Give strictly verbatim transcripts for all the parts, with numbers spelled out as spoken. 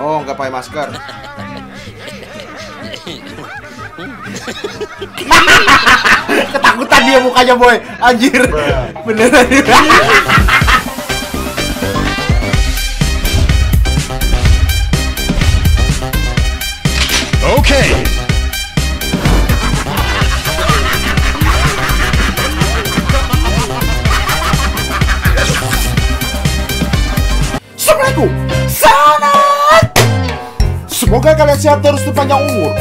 Oh, nggak pakai masker. Ketakutan dia mukanya, boy. Anjir. Beneran. Oke. Assalamualaikum. Salam. Semoga kalian sehat terus dan panjang umur.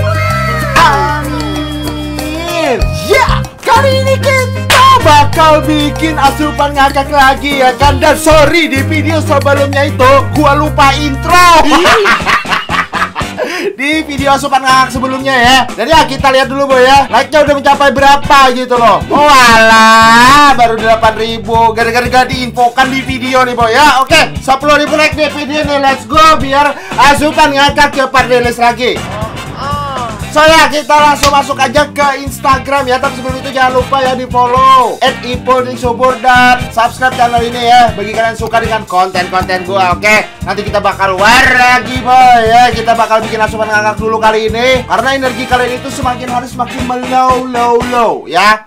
Amin. Ya, kali ini kita bakal bikin asupan ngakak lagi ya kan. Dan sorry di video sebelumnya itu gua lupa intro. Di video asupan ngakak sebelumnya ya. Jadi ya kita lihat dulu boy ya. Like-nya udah mencapai berapa gitu loh. Oh alah, baru delapan ribu. Gara-gara gak diinfokan di video nih boy ya. Oke, sepuluh ribu like di video nih. Let's go biar asupan ngakak ke part rilis lagi. So ya, kita langsung masuk aja ke Instagram ya. Tapi sebelum itu jangan lupa ya di follow at ipulningsubur dan subscribe channel ini ya. Bagi kalian suka dengan konten-konten gua, oke? Nanti kita bakal war lagi boy ya. Kita bakal bikin asupan ngakak dulu kali ini. Karena energi kalian itu semakin hari semakin melow low low ya.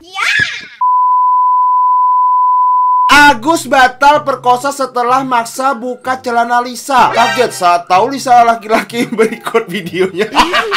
Agus batal perkosa setelah maksa buka celana Lisa. Kaget saat tahu Lisa laki-laki berikut videonya.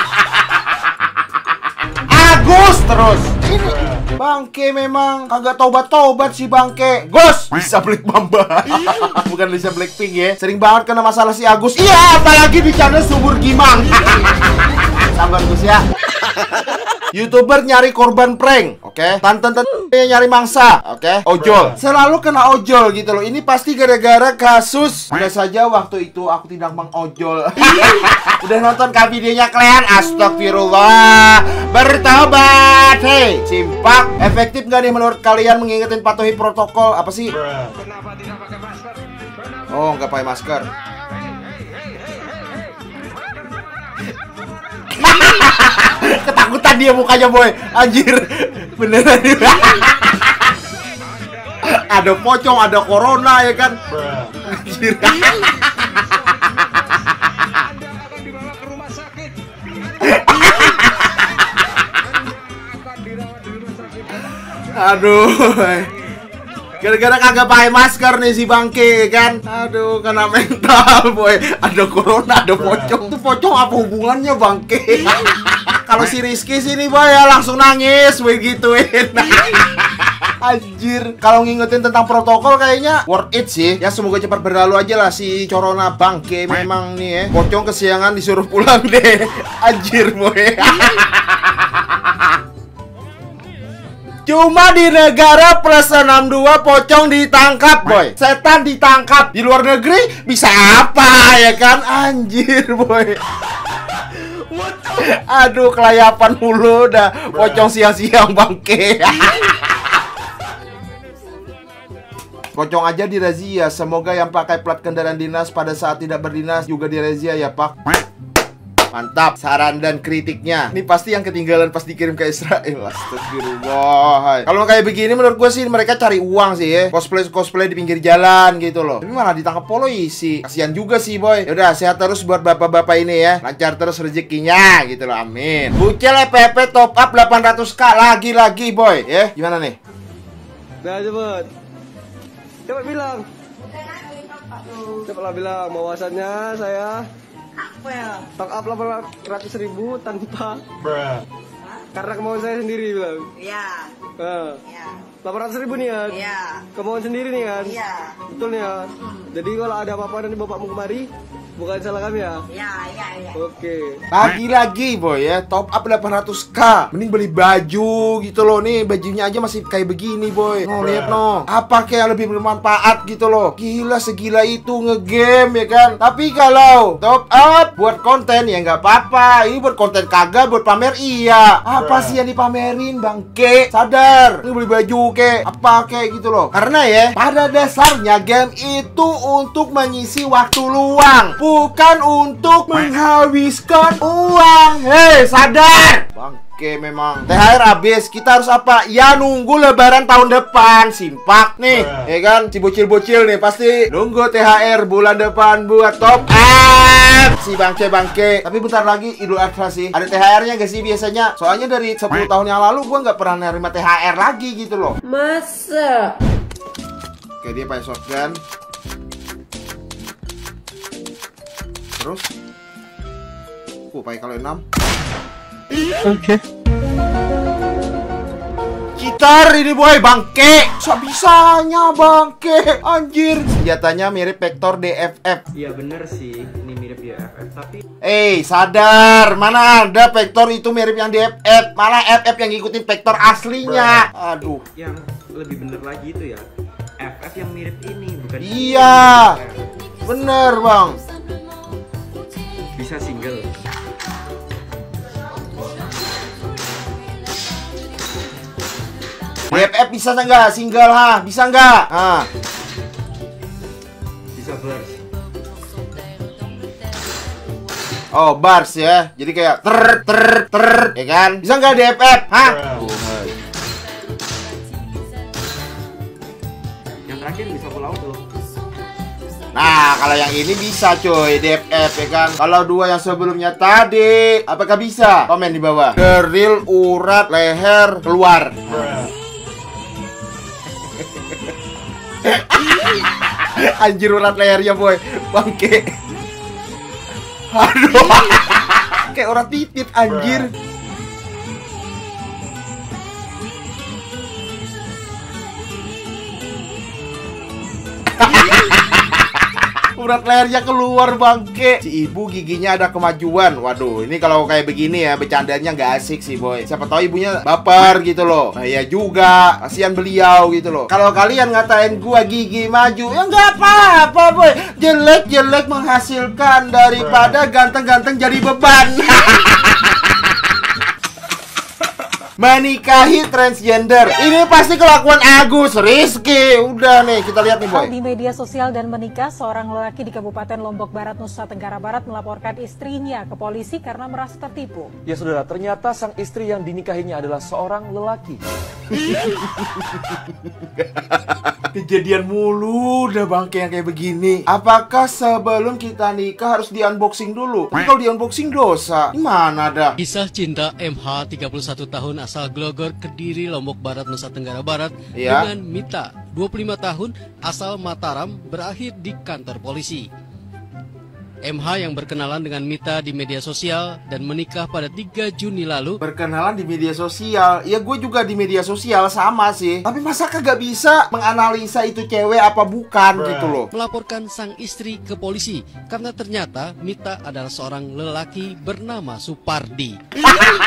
Agus terus. Ini bangke memang kagak tobat-tobat si bangke. Gus, Lisa Black Mamba. Bukan Lisa Blackpink ya. Sering banget kena masalah si Agus. Iya, apalagi di channel Subur Gimang. Sabar Gus ya. YouTuber nyari korban prank, oke? Okay? Tante-tante nyari mangsa, oke? Okay? Ojol, selalu kena ojol gitu loh. Ini pasti gara-gara kasus. Udah saja waktu itu aku tidak mengojol. Udah nonton kah videonya kalian? Astagfirullah. Bertobat, hei. Simpak, efektif gak nih menurut kalian mengingetin patuhi protokol? Apa sih? Kenapa tidak pakai masker? Oh, nggak pakai masker. Ketakutan dia mukanya boy. Anjir. Beneran. Ada pocong, ada corona ya kan. Anjir. Dibawa ke rumah sakit. Aduh. Gara-gara kagak pakai masker nih si bangke kan. Aduh, kena mental boy. Ada corona, ada pocong. Itu pocong apa hubungannya bangke? Kalau si Rizky sini boy ya langsung nangis begituin. Anjir, kalau ngingetin tentang protokol kayaknya worth it sih. Ya semoga cepat berlalu aja lah si corona bangke memang nih ya. Pocong kesiangan disuruh pulang deh. Anjir boy. Cuma di negara plus enam puluh dua pocong ditangkap boy. Setan ditangkap. Di luar negeri bisa apa ya kan? Anjir boy. Aduh, kelayapan mulu dah. Pocong siang-siang bangke. Pocong aja dirazia. Semoga yang pakai plat kendaraan dinas pada saat tidak berdinas juga dirazia ya pak. Mantap saran dan kritiknya. Ini pasti yang ketinggalan pas dikirim ke Israel. Astagfirullah. Kalau kayak begini menurut gue sih mereka cari uang sih ya. Cosplay-cosplay di pinggir jalan gitu loh. Tapi malah ditangkap polisi. Kasihan juga sih boy. Yaudah sehat terus buat bapak-bapak ini ya. Lancar terus rezekinya gitu loh. Amin. Bucil E P P top up delapan ratus k lagi-lagi boy. Ya gimana nih? Nah cepet. Cepet bilang. Cepetlah bilang bahwasannya saya Apa ya? top up delapan ratus ribu tanpa Bruh. karena kemauan saya sendiri bilang. Iya. Nah, Iya. delapan ratus ribu nih kan? Iya. Kemauan sendiri nih kan? Iya. Betul nih ya. Jadi kalau ada apa-apa nanti bapakmu kemari, bukan salah kami ya. Iya, iya, iya. Oke. Lagi-lagi boy ya, top up delapan ratus k. Mending beli baju gitu loh. Nih bajunya aja masih kayak begini boy. No, lihat no. Apa kayak lebih bermanfaat gitu loh. Gila segila itu ngegame ya kan. Tapi kalau top up buat konten ya nggak apa-apa. Ini buat konten kagak, buat pamer iya. Apa sih yang dipamerin bangke? Sadar. Ini beli baju ke apa kayak gitu loh. Karena ya pada dasarnya game itu untuk mengisi waktu luang. bukan untuk menghabiskan uang. Hei, sadar! Bangke memang. T H R habis, kita harus apa? Ya nunggu lebaran tahun depan. Simpak nih, ya kan? Si bocil-bocil nih pasti nunggu T H R bulan depan buat top up. Si bangke-bangke. Tapi bentar lagi Idul Adha sih. Ada T H R-nya gak sih biasanya? Soalnya dari sepuluh tahun yang lalu gua nggak pernah nerima T H R lagi gitu loh. Masa? Oke, dia pakai shotgun. Terus uh, pakai kalau enam. Oke. Gitar ini boy, bangke. Bisa-bisanya bangke, anjir. Senjatanya mirip Vector D F F. Iya bener sih, ini mirip D F F tapi Eh, sadar. Mana ada Vector itu mirip yang D F F. Malah F F yang ngikutin Vector aslinya. Aduh. yang lebih bener lagi itu ya F F yang mirip ini bukan. Iya. Bener bang. Bisa single. D F F bisa nggak? Single ha? Bisa nggak? Ah. Bisa burst. Oh, bars ya. Jadi kayak ter ter ter, ya kan? Bisa nggak D F F? Hah? Yang terakhir bisa pulau tuh. Nah, kalau yang ini bisa coy, D F F ya kan. Kalau dua yang sebelumnya tadi, apakah bisa? Komen di bawah. Deril, urat, leher, keluar. Anjir, urat lehernya boy, bangke. Aduh, kayak urat titit anjir. Urat lehernya keluar bangke. Si ibu giginya ada kemajuan. Waduh, ini kalau kayak begini ya bercandanya nggak asik sih boy. Siapa tahu ibunya baper gitu loh. Nah ya juga, kasihan beliau gitu loh. Kalau kalian ngatain gua gigi maju, ya nggak apa-apa boy. Jelek-jelek menghasilkan daripada ganteng-ganteng jadi beban. Menikahi transgender. Ini pasti kelakuan Agus Rizky. Udah nih, kita lihat nih boy. Di media sosial dan menikah, seorang lelaki di Kabupaten Lombok Barat, Nusa Tenggara Barat melaporkan istrinya ke polisi karena merasa tertipu. Ya saudara, ternyata sang istri yang dinikahinya adalah seorang lelaki. Kejadian mulu udah bangke yang kayak begini. Apakah sebelum kita nikah harus di unboxing dulu? Tapi kalau di unboxing dosa. Gimana dah? Kisah cinta M H tiga puluh satu tahun asal Glogor, Kediri, Lombok Barat, Nusa Tenggara Barat Ya. dengan Mita dua puluh lima tahun asal Mataram berakhir di kantor polisi. M H yang berkenalan dengan Mita di media sosial dan menikah pada tiga Juni lalu. Berkenalan di media sosial. Ya gue juga di media sosial sama sih. Tapi masa kagak bisa menganalisa itu cewek apa bukan gitu loh. Melaporkan sang istri ke polisi karena ternyata Mita adalah seorang lelaki bernama Supardi.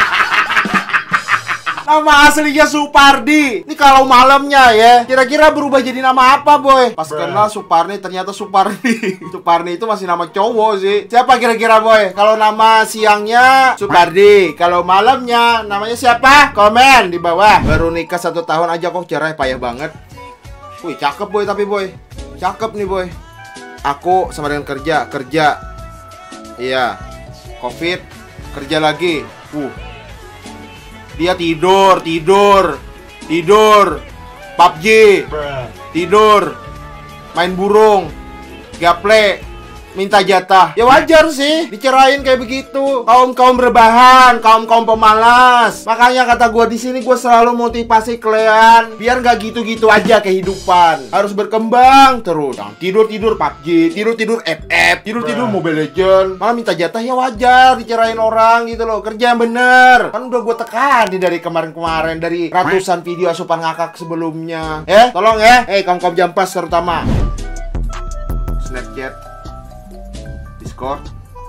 Nama aslinya Supardi. Ini kalau malamnya ya, kira-kira berubah jadi nama apa boy? Pas kenal Suparni ternyata Supardi. Suparni itu masih nama cowok sih. Siapa kira-kira boy? Kalau nama siangnya Supardi, kalau malamnya namanya siapa? Komen di bawah. Baru nikah satu tahun aja kok cerai, payah banget. Wih cakep boy, tapi boy cakep nih boy. Aku sama dengan kerja, kerja. Iya. Covid, kerja lagi. Uh. Dia tidur, tidur, tidur, P U B G, tidur, main burung, gaple, minta jatah. Ya wajar sih dicerain kayak begitu. Kaum-kaum berbahan, kaum-kaum pemalas. Makanya kata gue di sini gue selalu motivasi kalian biar nggak gitu-gitu aja kehidupan. Harus berkembang terus. Jangan tidur-tidur P U B G, tidur-tidur F F, tidur-tidur Mobile Legends. Malah minta jatah, ya wajar dicerain orang gitu loh. Kerja yang bener. Kan udah gue tekan dari kemarin-kemarin, dari ratusan video asupan ngakak sebelumnya. Eh, tolong ya. Eh, kaum-kaum jampas terutama. Snapchat, Discord.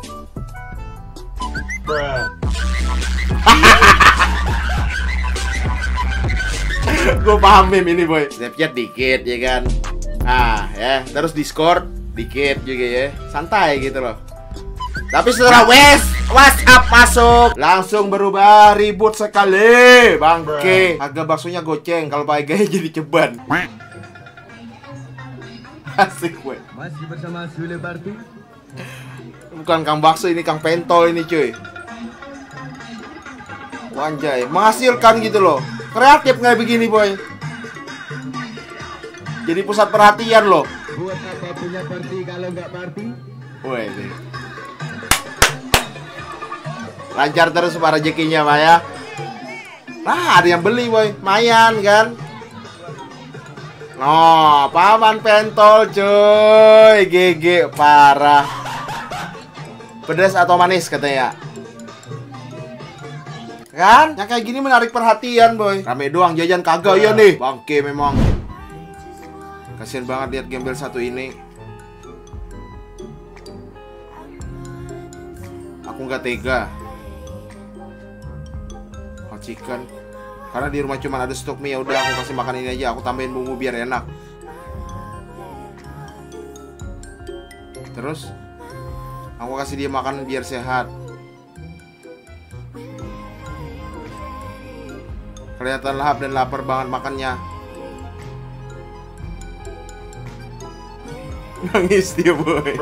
Gue paham meme ini boy. Snapchat dikit ya kan. Nah ya, terus Discord dikit juga ya. Santai gitu loh. Tapi setelah wes WhatsApp masuk, langsung berubah ribut sekali. Bangke, harga baksonya goceng, kalau pakai gaya jadi ceban. Asik gue. Masih bersama Sule Party. Bukan Kang Bakso, ini Kang Pentol ini cuy. Wanjay, menghasilkan gitu loh. Kreatif nggak begini boy. Jadi pusat perhatian loh. Buat apa punya party kalau nggak party? Woi, lancar terus para rezekinya Pak ya. Nah, ada yang beli boy, mayan kan. Oh, Paman Pentol cuy, G G parah. Pedas atau manis katanya. Kan? Yang kayak gini menarik perhatian boy. Rame doang jajan kagak ya nih. Bangke memang. Kasian banget lihat gembel satu ini. Aku nggak tega. Hot chicken. Karena di rumah cuma ada stok mie, ya udah aku kasih makan ini aja. Aku tambahin bumbu biar enak. Terus aku kasih dia makan biar sehat. Kelihatan lahap dan lapar banget makannya. Nangis dia boy.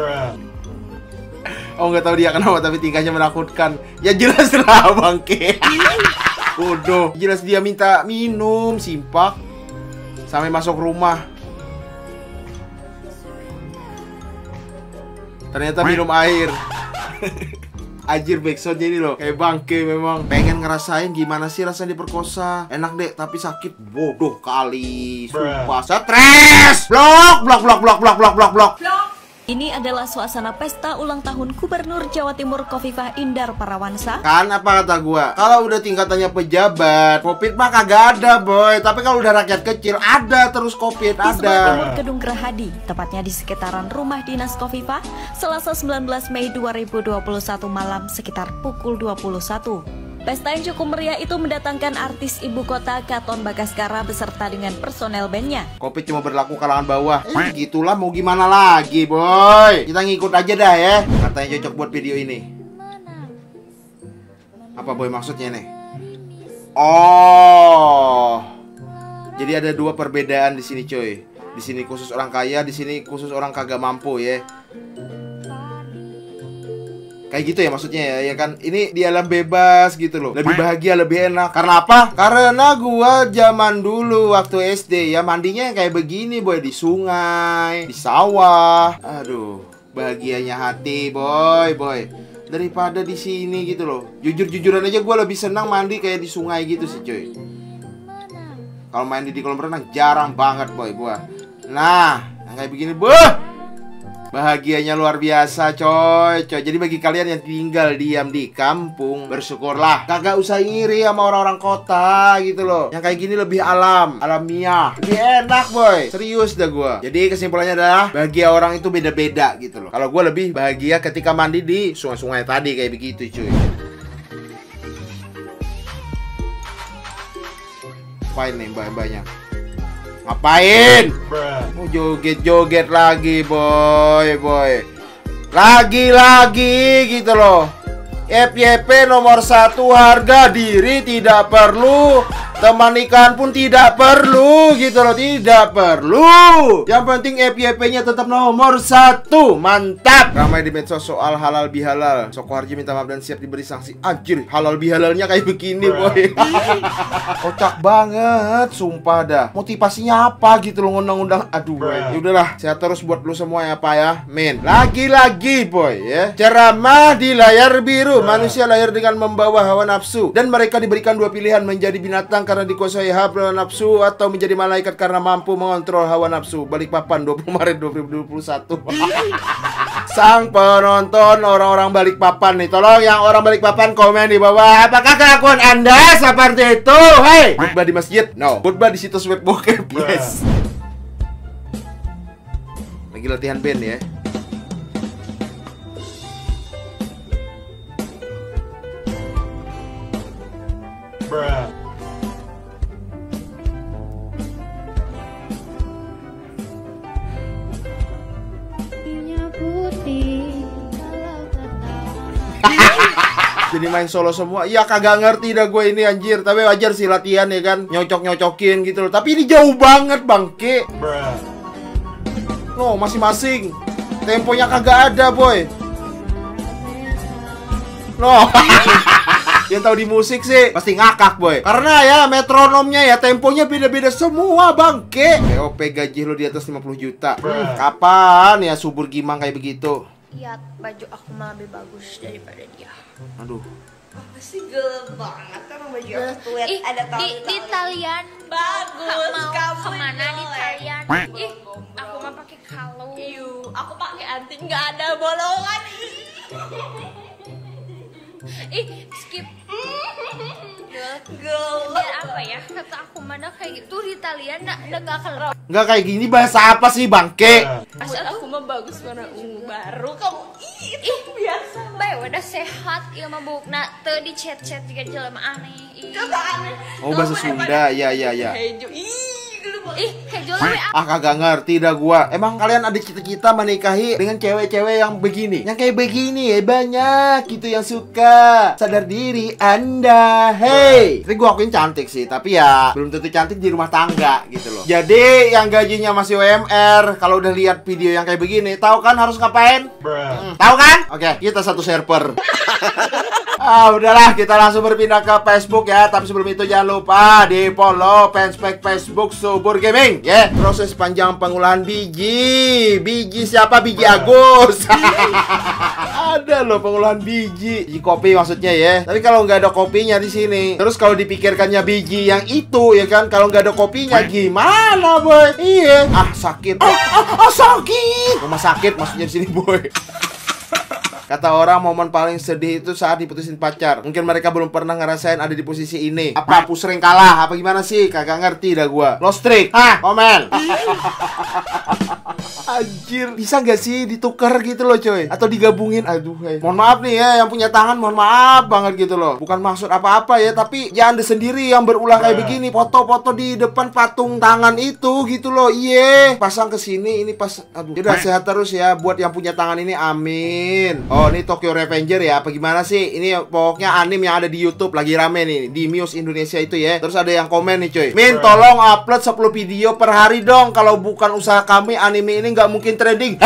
Oh nggak tahu dia kenapa tapi tingkahnya menakutkan. Ya jelas lah bangke. Bodoh. Jelas dia minta minum simpak sampai masuk rumah. Ternyata minum air. Anjir backsound jadi loh. Kayak bangke memang. Pengen ngerasain gimana sih rasanya diperkosa. Enak deh tapi sakit. Bodoh kali. Sumpah. Stres. Blok blok blok blok blok blok blok blok. Ini adalah suasana pesta ulang tahun Gubernur Jawa Timur Khofifah Indar Parawansa. Kan apa kata gua? Kalau udah tingkatannya pejabat, Covid mah kagak ada, boy. Tapi kalau udah rakyat kecil, ada terus Covid, Di sebelah ada. timur Gedung Gerahadi, tepatnya di sekitaran rumah dinas Khofifah, Selasa sembilan belas Mei dua ribu dua puluh satu malam sekitar pukul dua puluh satu. Pesta yang cukup meriah itu mendatangkan artis ibu kota Katon Bagaskara beserta dengan personel bandnya. Covid cuma berlaku kalangan bawah. Eh, gitulah mau gimana lagi, boy. Kita ngikut aja dah ya. Katanya cocok buat video ini. Apa boy maksudnya nih? Oh. Jadi ada dua perbedaan di sini, coy. Di sini khusus orang kaya, di sini khusus orang kagak mampu ya. Kayak gitu ya maksudnya ya, ya kan? Ini di alam bebas gitu loh. Lebih bahagia, lebih enak. Karena apa? Karena gua zaman dulu waktu S D ya mandinya yang kayak begini boy. Di sungai, di sawah. Aduh, bahagianya hati boy, boy. Daripada di sini gitu loh. Jujur-jujuran aja gua lebih senang mandi kayak di sungai gitu sih cuy. Kalau mandi di kolam renang jarang banget boy gua. Nah, yang kayak begini boh. Bahagianya luar biasa coy, coy. Jadi bagi kalian yang tinggal diam di kampung, bersyukurlah. Kagak usah ngiri sama orang-orang kota gitu loh. Yang kayak gini lebih alam, alamiah. Lebih enak boy. Serius dah gue. Jadi kesimpulannya adalah bahagia orang itu beda-beda gitu loh. Kalau gue lebih bahagia ketika mandi di sungai-sungai tadi kayak begitu cuy. Apain nih banyak-banyak? Ngapain? Oh, joget-joget lagi boy, boy. Lagi-lagi gitu loh. F Y P nomor satu, harga diri tidak perlu. Teman ikan pun tidak perlu gitu loh, tidak perlu. Yang penting F Y P-nya tetap nomor satu. Mantap. Ramai di medsos soal halal bihalal. Soko Harji minta maaf dan siap diberi sanksi. Anjir, halal bihalalnya kayak begini boy. Kocak banget, sumpah dah. Motivasinya apa gitu loh ngundang-undang. Aduh boy. Ya udahlah, sehat terus buat lu semua ya Pak ya. Men. Lagi-lagi boy ya. Ceramah di layar biru. Manusia lahir dengan membawa hawa nafsu dan mereka diberikan dua pilihan, menjadi binatang karena dikuasai hawa nafsu atau menjadi malaikat karena mampu mengontrol hawa nafsu. Balikpapan dua puluh Maret dua ribu dua puluh satu. Sang penonton orang-orang Balikpapan nih, tolong yang orang Balikpapan komen di bawah, apakah kelakuan Anda seperti itu? Hei, khutbah di masjid? No. Khutbah di situs web bokep? Yes. Lagi latihan band ya. Bruh. Jadi main solo semua. Iya kagak ngerti dah gue ini anjir. Tapi wajar sih latihan ya kan. Nyocok-nyocokin gitu loh. Tapi ini jauh banget bangke. No, masing-masing. Temponya kagak ada boy. No. Yang tahu di musik sih pasti ngakak boy. Karena ya metronomnya ya temponya beda-beda semua bangke. P O P gaji lo di atas lima puluh juta. Hmm, kapan ya subur gimang kayak begitu? Lihat baju aku malah lebih bagus daripada dia. Aduh. Apa sih gel banget orang baju aku tuh lihat Ih, ada di, di talian bagus mau kamu kemana di jelek. talian? Ih, aku mah pakai kalung. Iu, aku pakai anting nggak ada bolongan. Ih, skip. Gel, Gel. biar apa ya? Kata aku mana kayak gitu di talian nggak nggak akan raw. Nggak kayak gini bahasa apa sih bangke? Asal aku mah bagus warna ungu baru kamu. Ih, itu biasa. Bae udah sehat ieu mah bukna teu di chat-chat juga jelema aneh. Ih. Oh bahasa Sunda, ya ya ya. Hejo. Ih, Ih, kejo we Ah kagak ngerti dah gua. Emang kalian ada cita-cita menikahi dengan cewek-cewek yang begini? Yang kayak begini ya banyak gitu yang suka. Sadar diri Anda. Hey, tapi gua akuin cantik sih, tapi ya belum tentu cantik di rumah tangga gitu loh. Jadi yang gajinya masih U M R, kalau udah lihat video yang kayak begini, tahu kan harus ngapain? Hmm, tahu kan? Oke, kita satu server. Ah udahlah, kita langsung berpindah ke Facebook ya. Tapi sebelum itu jangan lupa di follow fanspage Facebook Subur Gaming ya. Yeah. Proses panjang pengolahan biji. Biji siapa? Biji Agus. Ada loh pengolahan biji. Biji kopi maksudnya ya. Tapi kalau nggak ada kopinya di sini, terus kalau dipikirkannya biji yang itu ya kan, kalau nggak ada kopinya gimana boy? Iya. Ah sakit. Ah, ah, ah sakit. Rumah sakit maksudnya di sini boy. Kata orang momen paling sedih itu saat diputusin pacar. Mungkin mereka belum pernah ngerasain ada di posisi ini. Apa aku sering kalah? Apa gimana sih? Kagak ngerti dah gua. Lost streak. Hah? Komen. Anjir, bisa nggak sih ditukar gitu loh coy? Atau digabungin? Aduh, hey. Mohon maaf nih ya, yang punya tangan mohon maaf banget gitu loh. Bukan maksud apa-apa ya, tapi ya Anda sendiri yang berulah kayak begini, foto-foto di depan patung tangan itu gitu loh. Iye, pasang ke sini ini pas. Aduh, udah sehat terus ya buat yang punya tangan ini, amin. Oh, ini Tokyo Revenger ya? Apa gimana sih? Ini pokoknya anime yang ada di YouTube lagi rame nih di Muse Indonesia itu ya. Terus ada yang komen nih coy. Min, tolong upload sepuluh video per hari dong. Kalau bukan usaha kami, anime ini nggak mungkin trending.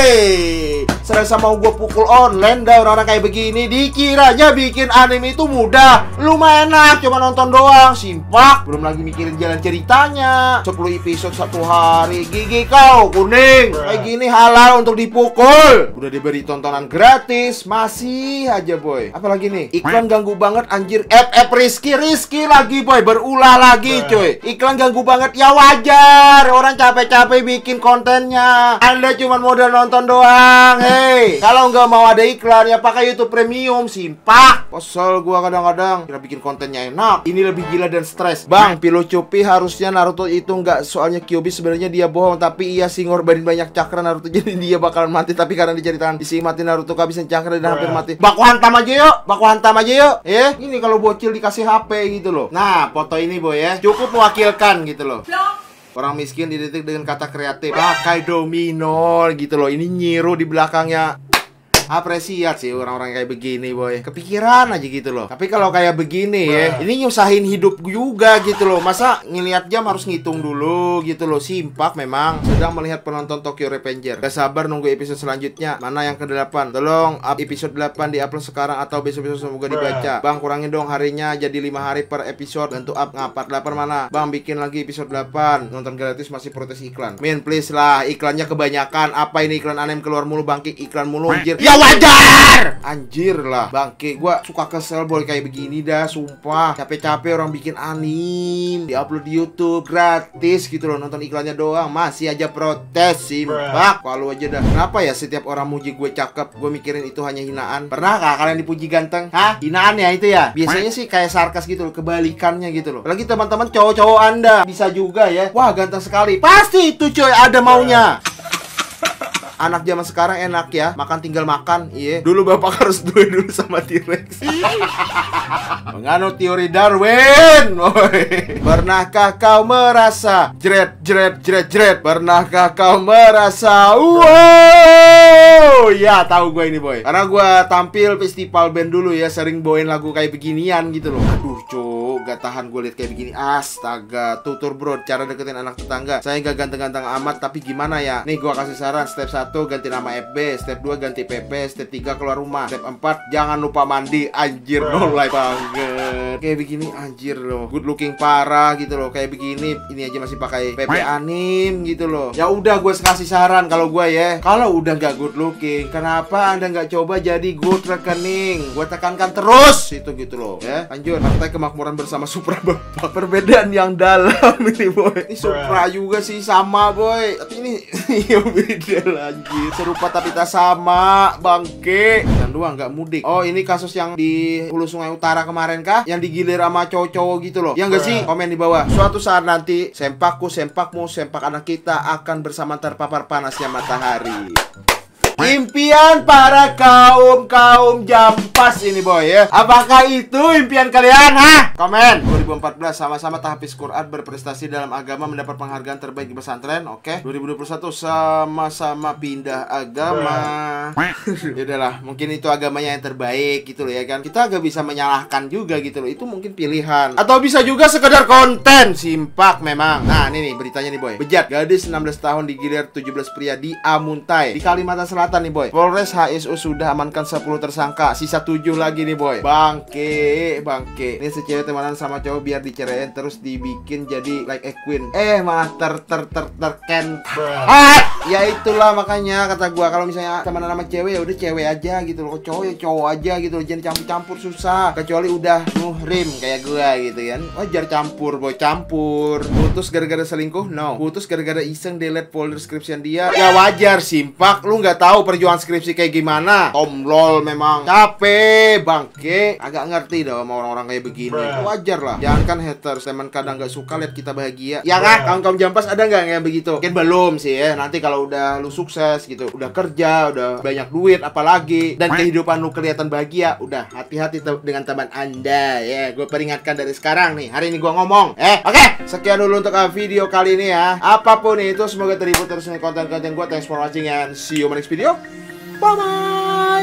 Hey, serasa mau gue pukul online dah orang-orang kayak begini. Dikiranya bikin anime itu mudah. Lumayan enak, cuma nonton doang. Simpak, belum lagi mikirin jalan ceritanya. sepuluh episode satu hari. Gigi kau kuning. Kayak gini halal untuk dipukul. Udah diberi tontonan gratis, masih aja boy. Apalagi nih, iklan ganggu banget anjir. F F Rizky, Rizky lagi boy, berulah lagi coy. Iklan ganggu banget, ya wajar. Orang capek-capek bikin kontennya, Anda cuma modal nonton doang. Hey, kalau nggak mau ada iklan ya pakai YouTube Premium. Simpak. Kesel gua kadang-kadang. Kira bikin kontennya enak, ini lebih gila dan stres. Bang, Pilo Cupi harusnya Naruto itu nggak, soalnya Kyobi sebenarnya dia bohong, tapi iya sih ngorbanin banyak cakra Naruto jadi dia bakalan mati, tapi karena dicari tangan isi mati Naruto kehabisan cakra dan hampir mati. Baku hantam aja yuk, baku hantam aja yuk. Ya, ini kalau bocil dikasih H P gitu loh. Nah, foto ini boy ya, cukup mewakilkan gitu loh. Orang miskin didetik dengan kata kreatif. Pakai domino gitu loh. Ini nyiru di belakangnya. Apresiat sih orang-orang kayak begini boy. Kepikiran aja gitu loh. Tapi kalau kayak begini ya, ini nyusahin hidup juga gitu loh. Masa ngelihat jam harus ngitung dulu gitu loh. Simpak memang. Sedang melihat penonton Tokyo Revenger. Gak sabar nunggu episode selanjutnya. Mana yang ke delapan? Tolong up episode delapan di upload sekarang atau besok-besok semoga dibaca. Bang, kurangin dong harinya jadi lima hari per episode. Untuk up ngapa? delapan mana? Bang, bikin lagi episode delapan. Nonton gratis masih protes iklan. Min, please lah, iklannya kebanyakan. Apa ini iklan anime keluar mulu bangkit, iklan mulu anjir. Ya wajar! Anjir lah, bangke. Gua suka kesel boy kayak begini dah, sumpah. Capek-capek orang bikin anime, diupload di YouTube gratis gitu loh, nonton iklannya doang masih aja protes. Simpak, kalau aja dah. Kenapa ya setiap orang muji gue cakep, gue mikirin itu hanya hinaan? Pernah kah kalian dipuji ganteng? Hah? Hinaan ya itu ya? Biasanya sih kayak sarkas gitu loh, kebalikannya gitu loh. Apalagi teman-teman cowok-cowok Anda bisa juga ya. Wah, ganteng sekali. Pasti itu coy ada maunya. Anak zaman sekarang enak ya, makan tinggal makan. Iya, dulu bapak harus duel dulu sama T-Rex. Menganut teori Darwin. Pernahkah kau merasa jret jret jret jret? Pernahkah kau merasa wow? Ya tahu gue ini boy, karena gue tampil festival band dulu ya, sering bawain lagu kayak beginian gitu loh. Aduh cuk, gak tahan gue liat kayak begini. Astaga, tutur bro, cara deketin anak tetangga. Saya gak ganteng-ganteng amat, tapi gimana ya? Nih gue kasih saran. Step satu, ganti nama F B. Step dua, ganti P P. Step tiga, keluar rumah. Step empat, jangan lupa mandi. Anjir, no life banget. Kayak begini, anjir loh. Good looking parah gitu loh. Kayak begini, ini aja masih pakai P P anim gitu loh. Ya udah, gue kasih saran kalau gue ya. Kalau udah gak good looking, kenapa anda gak coba jadi good rekening? Gue tekankan terus itu gitu loh ya. Lanjut, Partai Kemakmuran Bersama Supra Bapak. Perbedaan yang dalam ini boy. Ini Supra juga sih sama boy, tapi ini iya beda lanjut. Serupa tapi tak sama, bangke. Dan dua nggak mudik. Oh, ini kasus yang di Hulu Sungai Utara kemarin kah? Yang digilir sama cowok-cowok gitu loh. Ya nggak sih? Komen di bawah. Suatu saat nanti sempakku, sempakmu, sempak anak kita akan bersama terpapar panasnya matahari. Impian para kaum-kaum jampas ini boy ya. Apakah itu impian kalian? Hah? Komen. dua ribu empat belas sama-sama tahfiz Quran berprestasi dalam agama mendapat penghargaan terbaik di pesantren. Oke. dua ribu dua puluh satu sama-sama pindah agama. Ya udahlah, mungkin itu agamanya yang terbaik gitu loh ya kan. Kita agak bisa menyalahkan juga gitu loh. Itu mungkin pilihan. Atau bisa juga sekedar konten. Simpak memang. Nah, ini nih beritanya nih boy. Bejat gadis enam belas tahun digilir tujuh belas pria di Amuntai di Kalimantan Selatan nih boy. Polres H S U sudah amankan sepuluh tersangka. Sisa tujuh lagi nih boy. Bangke, bangke. Ini si cewek temenan sama cowok biar dicerain terus dibikin jadi like a queen. Eh malah ter ter ter terken. Ah, ya itulah makanya kata gua kalau misalnya temenan sama cewek ya udah cewek aja gitu loh. Cowok ya cowok aja gitu loh. Jangan campur-campur, susah. Kecuali udah muhrim kayak gua gitu kan. Wajar campur boy, campur. Putus gara-gara selingkuh? No. Putus gara-gara iseng delete folder skripsian dia? Ya wajar simpak. Lu nggak tahu perjuangan skripsi kayak gimana. Tomlol memang. Capek bangke. Agak ngerti dah sama orang-orang kayak begini. Wajar lah. Jangan kan haters teman kadang nggak suka lihat kita bahagia. Ya kan? Kaum-kaum jampas ada nggak yang begitu? Mungkin belum sih ya. Nanti kalau udah lu sukses gitu, udah kerja, udah banyak duit apalagi, dan kehidupan lu kelihatan bahagia, udah hati-hati dengan teman anda ya. Gue peringatkan dari sekarang nih. Hari ini gue ngomong. Eh, oke. Okay. Sekian dulu untuk uh, video kali ini ya. Apapun itu semoga terhibur terus dengan konten-konten gue. Thanks for watching and see you in the next video. Bye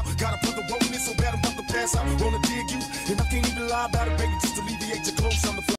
bye.